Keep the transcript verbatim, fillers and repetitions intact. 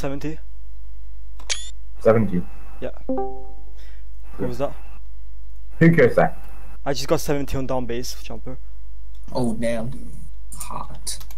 seventy. seventy. Yeah. What was that? Who cares that? I just got seventy on down base jumper. Oh damn. Hot.